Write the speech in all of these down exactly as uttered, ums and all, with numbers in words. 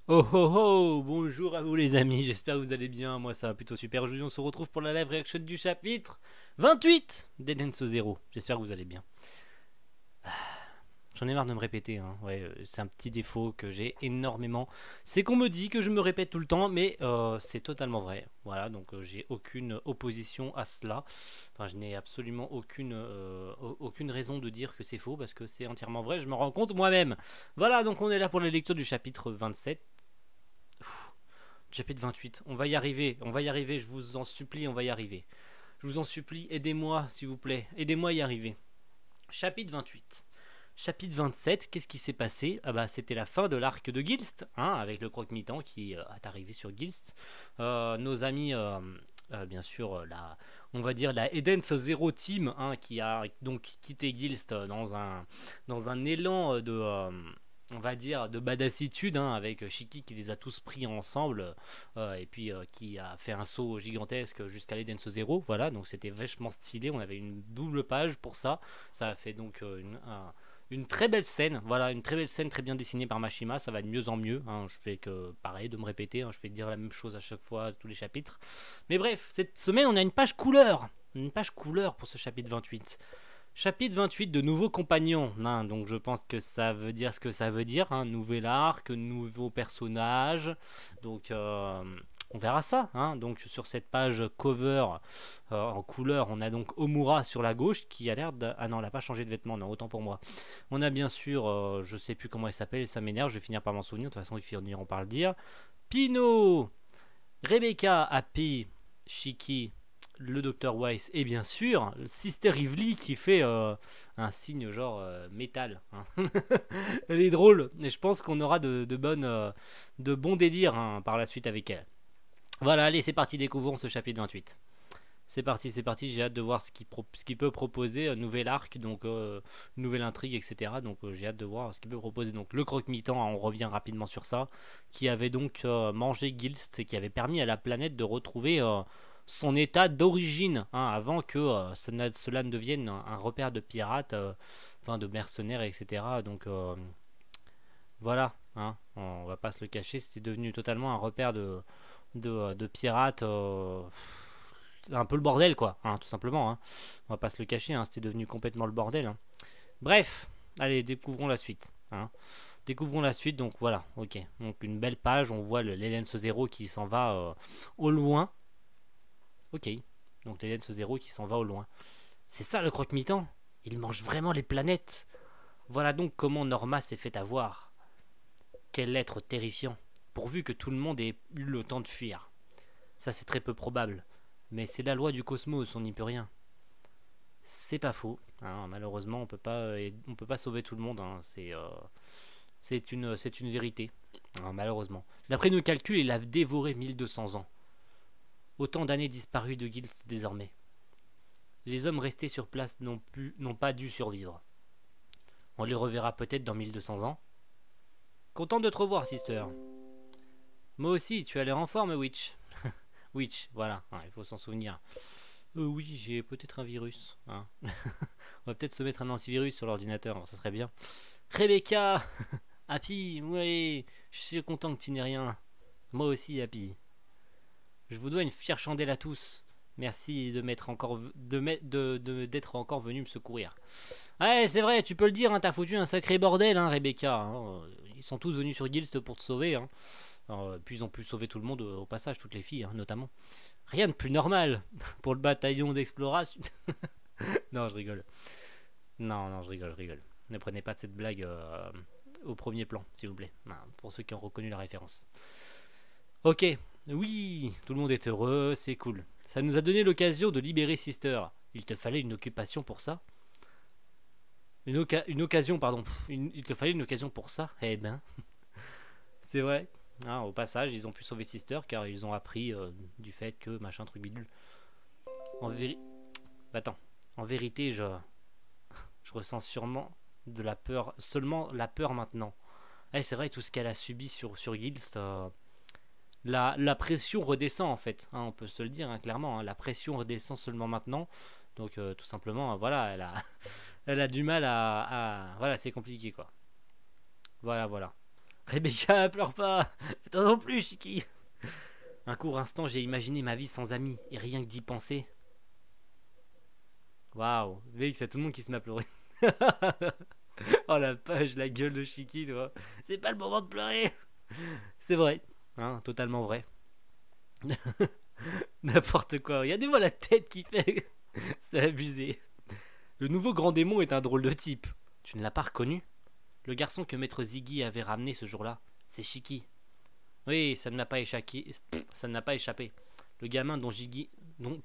Oh oh oh, bonjour à vous les amis, j'espère que vous allez bien, moi ça va plutôt super. Aujourd'hui on se retrouve pour la live reaction du chapitre vingt-huit d'Edenso Zero. J'espère que vous allez bien. J'en ai marre de me répéter, hein. Ouais, euh, c'est un petit défaut que j'ai énormément. C'est qu'on me dit que je me répète tout le temps, mais euh, c'est totalement vrai. Voilà, donc euh, j'ai aucune opposition à cela. Enfin, je n'ai absolument aucune, euh, aucune raison de dire que c'est faux, parce que c'est entièrement vrai, je me rends compte moi-même. Voilà, donc on est là pour la lecture du chapitre vingt-sept. Chapitre vingt-huit, on va y arriver, on va y arriver, je vous en supplie, on va y arriver. Je vous en supplie, aidez-moi s'il vous plaît, aidez-moi à y arriver. Chapitre vingt-huit. Chapitre vingt-sept, qu'est-ce qui s'est passé? Ah bah c'était la fin de l'arc de Gilst, hein, avec le croque-mitant qui euh, est arrivé sur Gilst. Euh, nos amis, euh, euh, bien sûr, euh, la, on va dire la Edens Zero Team, hein, qui a donc quitté Gilst dans un, dans un élan de... euh, on va dire de badassitude, hein, avec Shiki qui les a tous pris ensemble, euh, et puis euh, qui a fait un saut gigantesque jusqu'à l'Edens Zero. Voilà, donc c'était vachement stylé, on avait une double page pour ça. Ça a fait donc euh, une, un, une très belle scène, voilà, une très belle scène très bien dessinée par Mashima, ça va de mieux en mieux, hein, je fais que pareil de me répéter, hein, je fais dire la même chose à chaque fois, tous les chapitres. Mais bref, cette semaine on a une page couleur, une page couleur pour ce chapitre vingt-huit. Chapitre vingt-huit de nouveaux compagnons, hein, donc je pense que ça veut dire ce que ça veut dire, hein, nouvel arc, nouveaux personnages, donc euh, on verra ça, hein. Donc sur cette page cover euh, en couleur, on a donc Omura sur la gauche qui a l'air de... Ah non, elle n'a pas changé de vêtements, non, autant pour moi. On a bien sûr, euh, je sais plus comment elle s'appelle, ça m'énerve, je vais finir par m'en souvenir, de toute façon ils finiront par le dire. Pino, Rebecca, Happy, Shiki, le docteur Weiss et bien sûr Sister Ively qui fait euh, un signe genre euh, métal, hein. Elle est drôle et je pense qu'on aura de, de, bonnes, euh, de bons délires, hein, par la suite avec elle. Voilà, allez, c'est parti, découvrons ce chapitre vingt-huit. C'est parti, c'est parti, j'ai hâte de voir ce qu'il pro qu peut proposer, un nouvel arc, donc euh, nouvelle intrigue, et cetera. Donc euh, j'ai hâte de voir ce qu'il peut proposer. Donc le croque-mitant, hein, on revient rapidement sur ça, qui avait donc euh, mangé Gilst et qui avait permis à la planète de retrouver euh, son état d'origine, hein, avant que euh, cela, cela ne devienne un, un repère de pirates, euh, enfin de mercenaires, et cetera. Donc euh, voilà, hein, on va pas se le cacher, c'était devenu totalement un repère de, de, de pirates. Euh, un peu le bordel, quoi, hein, tout simplement, hein. On va pas se le cacher, hein, c'était devenu complètement le bordel, hein. Bref, allez, découvrons la suite, hein. Découvrons la suite, donc voilà, ok. Donc une belle page, on voit l'Elens Zero qui s'en va euh, au loin. Ok, donc l'Elens Zero qui s'en va au loin. C'est ça le croque-mitant. Il mange vraiment les planètes. Voilà donc comment Norma s'est fait avoir. Quel être terrifiant. Pourvu que tout le monde ait eu le temps de fuir. Ça c'est très peu probable. Mais c'est la loi du cosmos, on n'y peut rien. C'est pas faux, hein, malheureusement on peut pas, euh, on peut pas sauver tout le monde, hein, c'est euh, c'est une, c'est une vérité, hein, malheureusement. D'après nos calculs, il a dévoré mille deux cents ans. Autant d'années disparues de Guild désormais. Les hommes restés sur place n'ont pu, n'ont pas dû survivre. On les reverra peut-être dans mille deux cents ans. Content de te revoir, sister. Moi aussi, tu as l'air en forme, Witch. Witch, voilà, hein, il faut s'en souvenir. Euh, oui, j'ai peut-être un virus, hein. On va peut-être se mettre un antivirus sur l'ordinateur, ça serait bien. Rebecca, Happy, oui, je suis content que tu n'aies rien. Moi aussi, Happy. Je vous dois une fière chandelle à tous. Merci de m'être encore de de, de, d'être encore venu me secourir. Ouais, c'est vrai, tu peux le dire, hein, t'as foutu un sacré bordel, hein, Rebecca, hein. Ils sont tous venus sur Gilst pour te sauver, hein. Alors, puis ils ont pu sauver tout le monde au passage, toutes les filles, hein, notamment. Rien de plus normal pour le bataillon d'exploration. Non, je rigole. Non, non, je rigole, je rigole. Ne prenez pas de cette blague euh, au premier plan, s'il vous plaît. Non, pour ceux qui ont reconnu la référence. Ok, oui, tout le monde est heureux, c'est cool. Ça nous a donné l'occasion de libérer Sister. Il te fallait une occupation pour ça. Une, oca une occasion, pardon. Une, il te fallait une occasion pour ça. Eh ben, c'est vrai. Hein, au passage, ils ont pu sauver Sister car ils ont appris euh, du fait que machin truc bidule. En vérité, attends. En vérité, je je ressens sûrement de la peur, seulement la peur maintenant. Eh, c'est vrai, tout ce qu'elle a subi sur, sur Guild, euh, la, la pression redescend en fait, hein, on peut se le dire, hein, clairement, hein, la pression redescend seulement maintenant. Donc euh, tout simplement, euh, voilà, elle a, elle a du mal à, à... Voilà, c'est compliqué quoi. Voilà, voilà. Rebecca, pleure pas. Toi non plus, Shiki. Un court instant, j'ai imaginé ma vie sans amis, et rien que d'y penser. Waouh, mec, c'est tout le monde qui se met à pleurer. Oh la page, la gueule de Shiki, toi. C'est pas le moment de pleurer. C'est vrai, hein, totalement vrai. N'importe quoi. Regardez-moi la tête qu'il fait. C'est abusé. Le nouveau grand démon est un drôle de type. Tu ne l'as pas reconnu? Le garçon que maître Ziggy avait ramené ce jour-là, c'est Shiki. Oui, ça ne m'a pas échappé. Ça ne m'a pas échappé. Le gamin dont Ziggy... dont...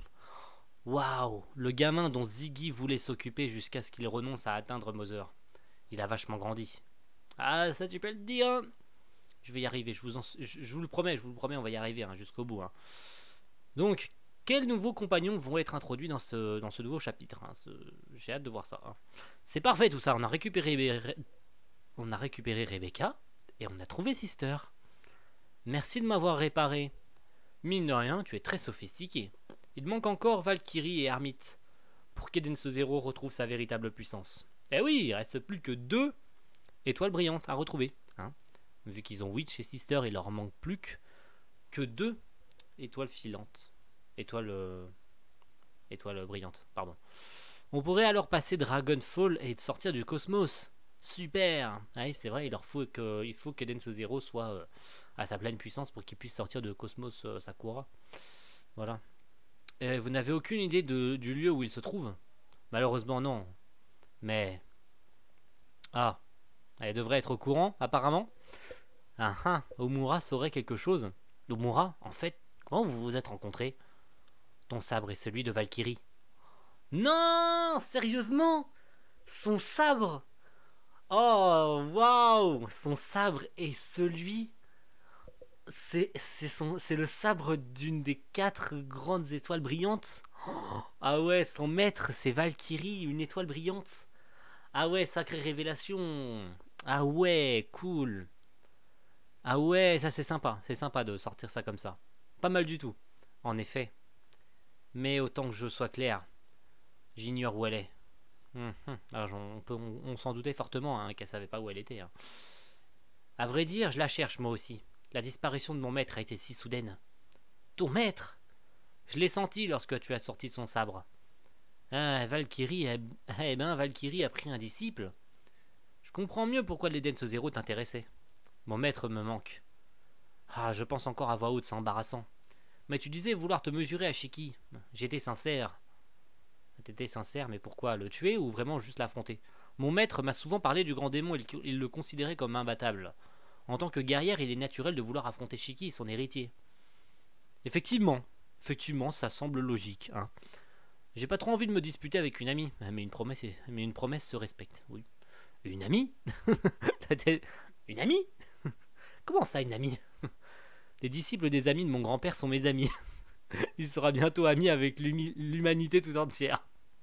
Waouh, le gamin dont Ziggy voulait s'occuper jusqu'à ce qu'il renonce à atteindre Mother. Il a vachement grandi. Ah, ça tu peux le dire, hein. Je vais y arriver, je vous, en... je, je vous le promets, je vous le promets, on va y arriver, hein, jusqu'au bout. Hein. Donc, quels nouveaux compagnons vont être introduits dans ce, dans ce nouveau chapitre, hein, ce... J'ai hâte de voir ça. Hein. C'est parfait tout ça, on a récupéré... On a récupéré Rebecca, et on a trouvé Sister. Merci de m'avoir réparé. Mine de rien, tu es très sophistiqué. Il manque encore Valkyrie et Hermite pour qu'Edense Zero retrouve sa véritable puissance. Eh oui, il reste plus que deux étoiles brillantes à retrouver. Hein. Vu qu'ils ont Witch et Sister, il leur manque plus que deux étoiles filantes. Étoiles... Euh... Étoiles brillantes, pardon. On pourrait alors passer Dragonfall et sortir du cosmos. Super. Ouais, c'est vrai, il leur faut que, il faut qu'Edense Zero soit euh, à sa pleine puissance pour qu'il puisse sortir de Cosmos euh, Sakura. Voilà. Et vous n'avez aucune idée de, du lieu où il se trouve? Malheureusement non. Mais... Ah. Elle devrait être au courant, apparemment. Ah ah. Omura saurait quelque chose. Omura, en fait, comment vous vous êtes rencontrés? Ton sabre est celui de Valkyrie. Non! Sérieusement? Son sabre? Oh, waouh! Son sabre est celui... C'est le sabre d'une des quatre grandes étoiles brillantes. Oh, ah ouais, son maître, c'est Valkyrie, une étoile brillante. Ah ouais, sacrée révélation. Ah ouais, cool. Ah ouais, ça c'est sympa. C'est sympa de sortir ça comme ça. Pas mal du tout, en effet. Mais autant que je sois clair, j'ignore où elle est. Hum, hum. Alors, on peut, on, on s'en doutait fortement hein, qu'elle savait pas où elle était. Hein. À vrai dire, je la cherche moi aussi. La disparition de mon maître a été si soudaine. Ton maître? Je l'ai senti lorsque tu as sorti son sabre. Ah, Valkyrie, eh, eh ben, Valkyrie a pris un disciple. Je comprends mieux pourquoi l'Edense Zero t'intéressait. Mon maître me manque. Ah, je pense encore à voix haute, c'est embarrassant. Mais tu disais vouloir te mesurer à Shiki. J'étais sincère. T'étais sincère, mais pourquoi? Le tuer ou vraiment juste l'affronter? Mon maître m'a souvent parlé du grand démon, il, il le considérait comme imbattable. En tant que guerrière, il est naturel de vouloir affronter Shiki, son héritier. Effectivement, effectivement, ça semble logique. Hein. J'ai pas trop envie de me disputer avec une amie, mais une promesse, est... mais une promesse se respecte. Oui. Une amie? Une amie? Comment ça, une amie? Les disciples des amis de mon grand-père sont mes amis. Il sera bientôt ami avec l'humanité tout entière.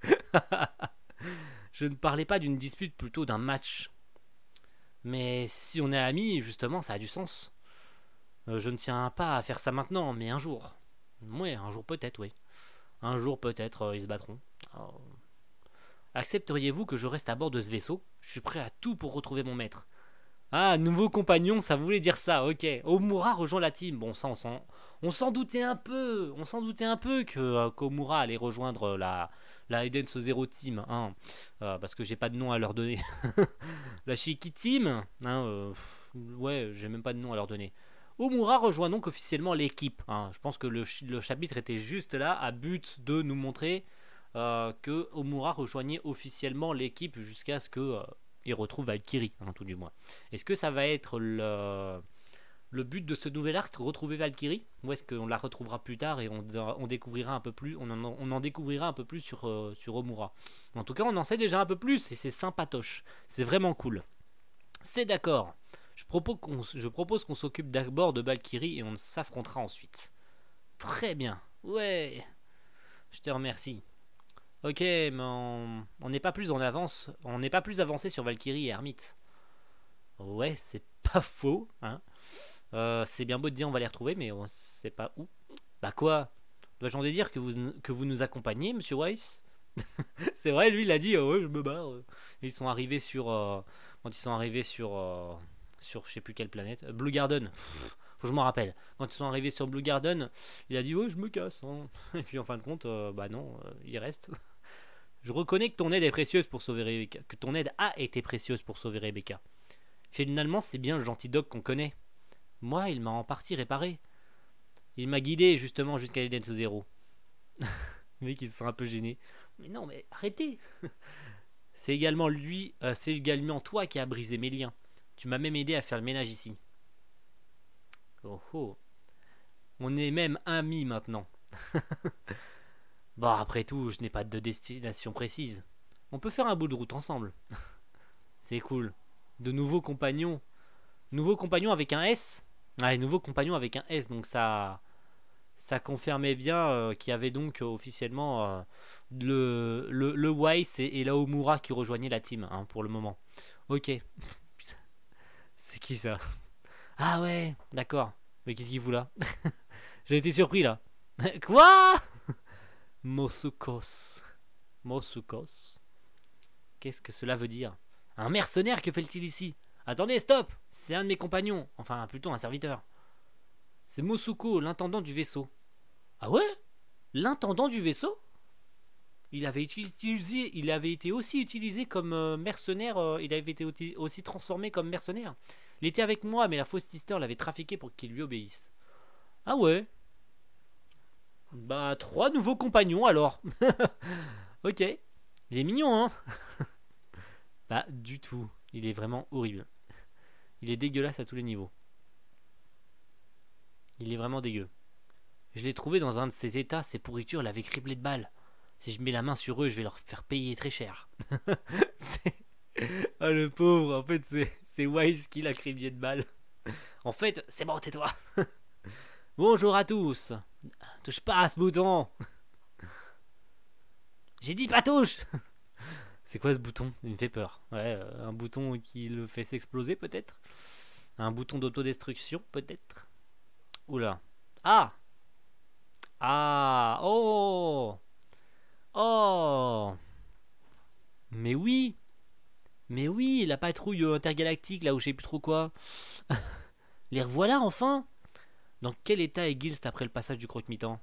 Je ne parlais pas d'une dispute, plutôt d'un match. Mais si on est amis, justement, ça a du sens. Euh, je ne tiens pas à faire ça maintenant, mais un jour. Ouais, un jour peut-être, oui. Un jour peut-être, euh, ils se battront. Alors... Accepteriez-vous que je reste à bord de ce vaisseau? Je suis prêt à tout pour retrouver mon maître. Ah, nouveau compagnon, ça voulait dire ça, ok. Omura rejoint la team. Bon, ça, on s'en, on s'en doutait un peu. On s'en doutait un peu que euh, qu'Omura allait rejoindre la, la Edense Zero Team. Hein, euh, parce que j'ai pas de nom à leur donner. La Shiki Team, hein, euh, ouais, j'ai même pas de nom à leur donner. Omura rejoint donc officiellement l'équipe. Hein. Je pense que le, le chapitre était juste là à but de nous montrer euh, que Omura rejoignait officiellement l'équipe jusqu'à ce que... Euh, il retrouve Valkyrie, hein, tout du moins. Est-ce que ça va être le, le but de ce nouvel arc, retrouver Valkyrie? Ou est-ce qu'on la retrouvera plus tard et on, on découvrira un peu plus, on en, on en découvrira un peu plus sur, euh, sur Omura. En tout cas, on en sait déjà un peu plus et c'est sympatoche. C'est vraiment cool. C'est d'accord. Je propose qu'on je propose qu'on s'occupe d'abord de Valkyrie et on s'affrontera ensuite. Très bien. Ouais. Je te remercie. Ok, mais on n'est pas plus en avance. On n'est pas plus avancé sur Valkyrie et Hermite. Ouais, c'est pas faux. Hein. Euh, c'est bien beau de dire on va les retrouver, mais on sait pas où. Bah quoi? Dois-je en déduire que vous, que vous nous accompagnez, monsieur Weiss? C'est vrai, lui il a dit oh, ouais, je me barre. Ils sont arrivés sur. Euh, quand ils sont arrivés sur. Euh, sur je sais plus quelle planète. Blue Garden. Pff, faut que je m'en rappelle. Quand ils sont arrivés sur Blue Garden, il a dit ouais je me casse. Hein. Et puis en fin de compte, euh, bah non, euh, il reste. Je reconnais que ton aide est précieuse pour sauver Rebecca. Que ton aide a été précieuse pour sauver Rebecca. Finalement, c'est bien le gentil Doc qu'on connaît. Moi, il m'a en partie réparé. Il m'a guidé justement jusqu'à l'Eden Zéro. Le mec, il se sent un peu gêné. Mais non, mais arrêtez. C'est également lui, euh, c'est également toi qui a brisé mes liens. Tu m'as même aidé à faire le ménage ici. Oh oh. On est même amis maintenant. Bon, après tout, je n'ai pas de destination précise. On peut faire un bout de route ensemble. C'est cool. De nouveaux compagnons. Nouveaux compagnons avec un S. Ah, nouveaux compagnons avec un S, donc ça... Ça confirmait bien euh, qu'il y avait donc euh, officiellement euh, le, le, le Weiss et, et la Omura qui rejoignaient la team, hein, pour le moment. Ok. C'est qui ça? Ah ouais, d'accord. Mais qu'est-ce qu'il fout là? J'ai été surpris là. Quoi? Mosukos. Mosukos. Qu'est-ce que cela veut dire? Un mercenaire, que fait-il ici? Attendez, stop! C'est un de mes compagnons. Enfin, plutôt un serviteur. C'est Mosuko, l'intendant du vaisseau. Ah ouais? L'intendant du vaisseau? Il avait, utilisé, il avait été aussi utilisé comme euh, mercenaire. Euh, il avait été aussi transformé comme mercenaire. Il était avec moi, mais la fausse sister l'avait trafiqué pour qu'il lui obéisse. Ah ouais? Bah, trois nouveaux compagnons alors. Ok. Il est mignon, hein? Pas du tout. Il est vraiment horrible. Il est dégueulasse à tous les niveaux. Il est vraiment dégueu. Je l'ai trouvé dans un de ses états, ses pourritures l'avaient criblé de balles. Si je mets la main sur eux, je vais leur faire payer très cher. Ah le pauvre, en fait c'est Wise qui l'a criblé de balles. En fait, c'est bon, tais-toi. Bonjour à tous. Touche pas à ce bouton. J'ai dit pas touche. C'est quoi ce bouton? Il me fait peur. Ouais, euh, un bouton qui le fait s'exploser peut-être. Un bouton d'autodestruction peut-être. Oula. Ah. Ah. Oh. Oh. Mais oui. Mais oui, la patrouille intergalactique, là où je sais plus trop quoi. Les revoilà enfin. Dans quel état est Gilst après le passage du croque-mitant?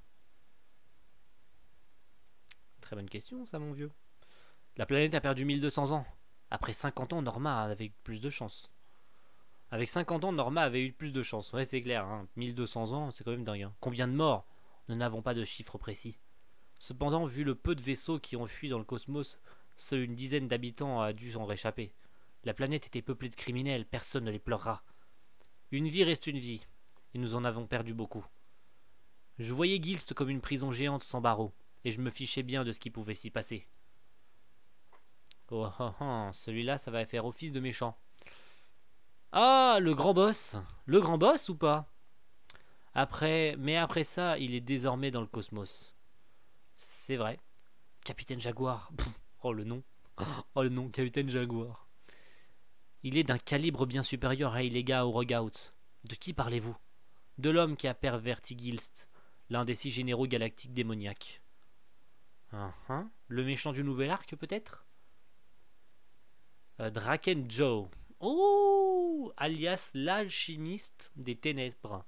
Très bonne question ça, mon vieux. La planète a perdu mille deux cents ans. Après cinquante ans, Norma avait eu plus de chance. Avec cinquante ans, Norma avait eu plus de chance. Ouais, c'est clair, hein. mille deux cents ans, c'est quand même dingue. Hein. Combien de morts? Nous n'avons pas de chiffres précis. Cependant, vu le peu de vaisseaux qui ont fui dans le cosmos, seule une dizaine d'habitants a dû s'en réchapper. La planète était peuplée de criminels, personne ne les pleurera. Une vie reste une vie, et nous en avons perdu beaucoup. Je voyais Gilst comme une prison géante sans barreaux, et je me fichais bien de ce qui pouvait s'y passer. Oh, oh, oh, celui-là, ça va faire office de méchant. Ah, le grand boss. Le grand boss ou pas? Après, mais après ça, il est désormais dans le cosmos. C'est vrai. Capitaine Jaguar. Oh le nom. Oh le nom, Capitaine Jaguar. Il est d'un calibre bien supérieur à Ilega ou Rogout. De qui parlez-vous? De l'homme qui a perverti Gilst, l'un des six généraux galactiques démoniaques. Uh -huh. Le méchant du nouvel arc peut-être? euh, Draken Joe. Oh, alias l'alchimiste des ténèbres.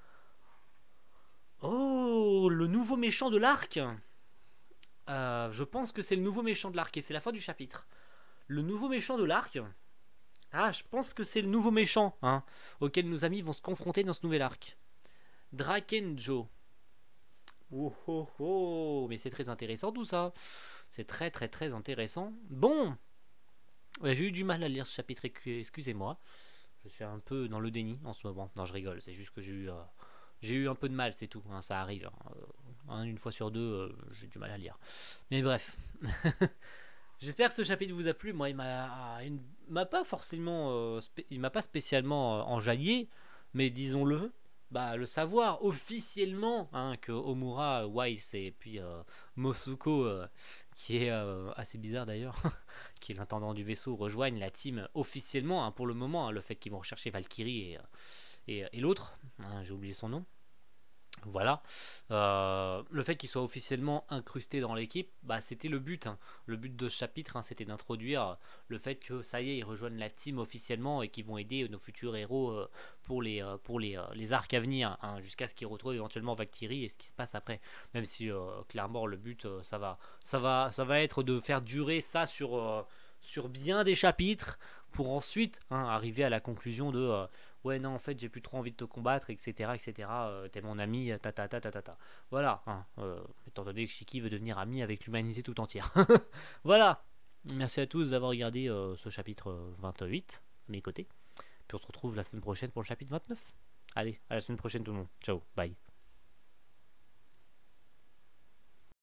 Oh, le nouveau méchant de l'arc. euh, Je pense que c'est le nouveau méchant de l'arc et c'est la fin du chapitre. Le nouveau méchant de l'arc. Ah, je pense que c'est le nouveau méchant hein, auquel nos amis vont se confronter dans ce nouvel arc. Draken Joe. Oh oh oh, mais c'est très intéressant tout ça. C'est très très très intéressant. Bon, ouais, j'ai eu du mal à lire ce chapitre, excusez-moi. Je suis un peu dans le déni en ce moment. Non, je rigole, c'est juste que j'ai eu, euh, j'ai eu un peu de mal, c'est tout. Hein, ça arrive. Hein. Une fois sur deux, euh, j'ai du mal à lire. Mais bref. J'espère que ce chapitre vous a plu. Moi, il m'a, il m'a pas forcément, euh, il m'a pas spécialement euh, enjaillé, mais disons-le, bah le savoir officiellement hein, que Omura, Weiss et puis euh, Mosuko, euh, qui est euh, assez bizarre d'ailleurs, qui est l'intendant du vaisseau, rejoignent la team officiellement hein, pour le moment. Hein, le fait qu'ils vont rechercher Valkyrie et, et, et l'autre, hein, j'ai oublié son nom. Voilà. Euh, le fait qu'il soit officiellement incrusté dans l'équipe, bah, c'était le but. Hein. Le but de ce chapitre, hein, c'était d'introduire le fait que ça y est, ils rejoignent la team officiellement et qu'ils vont aider nos futurs héros euh, pour, les, euh, pour les, euh, les arcs à venir, hein, jusqu'à ce qu'ils retrouvent éventuellement Valkyrie et ce qui se passe après. Même si euh, clairement le but, euh, ça, va, ça, va, ça va être de faire durer ça sur, euh, sur bien des chapitres pour ensuite hein, arriver à la conclusion de euh, ouais non en fait j'ai plus trop envie de te combattre etc etc euh, t'es mon ami ta ta ta ta ta ta voilà hein, euh, étant donné que Shiki veut devenir ami avec l'humanité tout entière. Voilà, merci à tous d'avoir regardé euh, ce chapitre vingt-huit à mes côtés, puis on se retrouve la semaine prochaine pour le chapitre vingt-neuf. Allez, à la semaine prochaine tout le monde, ciao, bye.